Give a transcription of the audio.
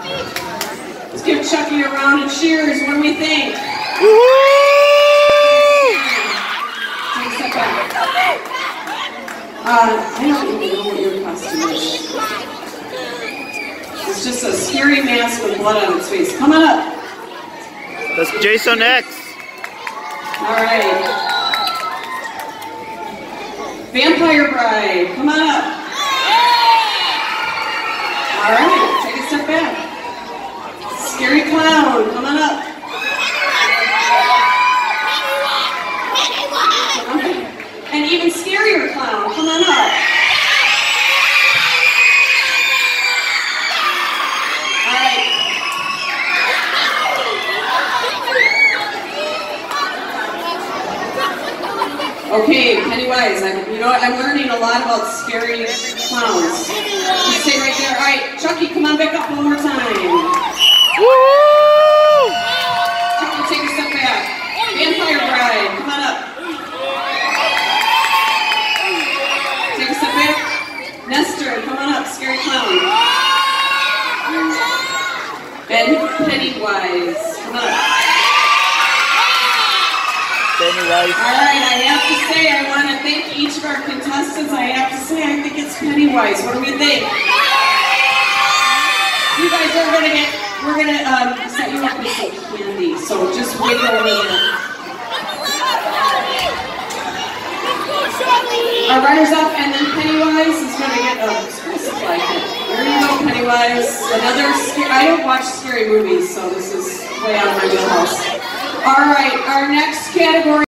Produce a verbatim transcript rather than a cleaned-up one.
Let's give Chucky a round of cheers. What do we think? Woo-hoo! Take a step back. Uh, I don't even know what your costume is. It's just a scary mask with blood on its face. Come on up. That's Jason X. All right. Vampire Bride, come on up. All right, take a step back. Scary Clown, come on up. Okay. And even scarier Clown, come on up. All right. Okay, Pennywise, I'm, you know what, I'm learning a lot about scary clowns. Just stay right there. All right, Chucky, come on back up one more time. Woo! Chucky, take a step back. Vampire Bride, come on up. Take a step back. Nestor, come on up, scary clown. And Pennywise, come on up. Pennywise. All right, I have to say, I want to thank each of our contestants. I have to say, I think it's Pennywise. What do we think? You guys are going to get, we're going to um, set you up with some candy, so just wait over there. Our runners-up, and then Pennywise is going to get a exclusive blanket. There you go, Pennywise. Another scary, I don't watch scary movies, so this is way out of my wheelhouse. All right, our next category.